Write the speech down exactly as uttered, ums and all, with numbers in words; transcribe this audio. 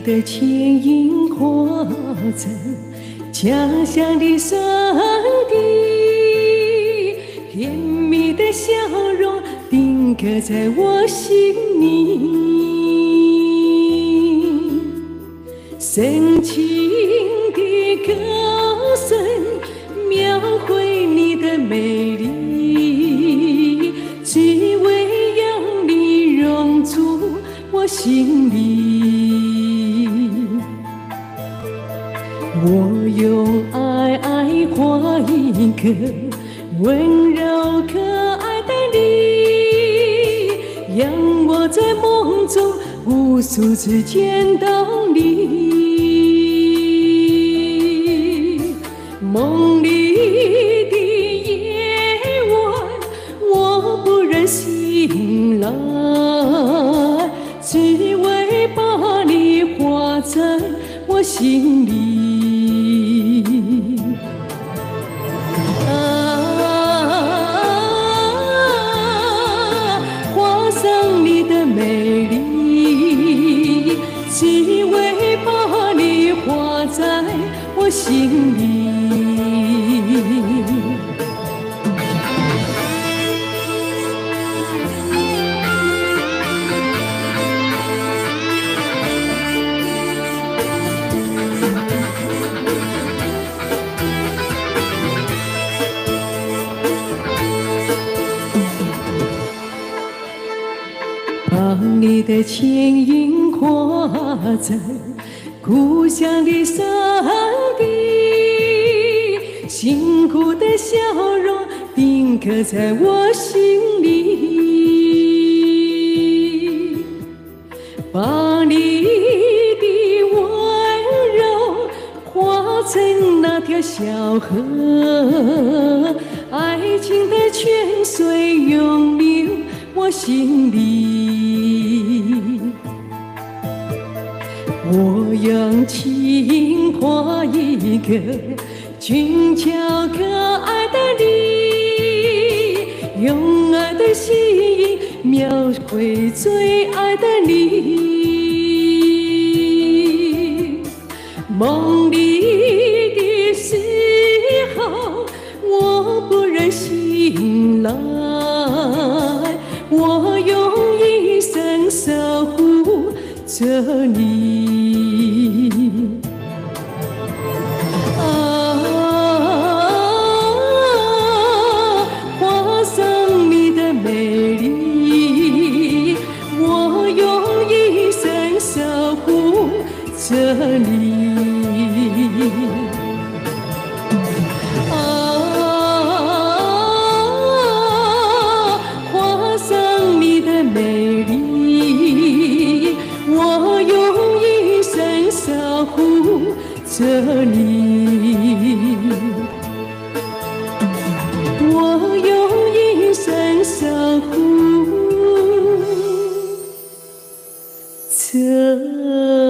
的牵引化成家乡的声笛，甜蜜的笑容定格在我心里，深情的歌声描绘你的美丽，只为让你融入我心里。我用爱爱画一个温柔可爱的你，让我在梦中无数次见到你。梦里的夜晚，我不忍醒来，只为把你画在我心里。啊，画上你的美丽，只为把你画在我心里。把你的牵引化成故乡的声笛，辛苦的笑容定格在我心里，把你的温柔化成那条小河，爱情的泉水涌流我心里。我用情画一个俊俏可爱的你，用爱的心意描绘最爱的你。梦里的时候，我不忍醒来，我用一生守护着你。啊，画上你的美丽，我用一生守护着你。美丽，我用一生守护着你，我用一生守护着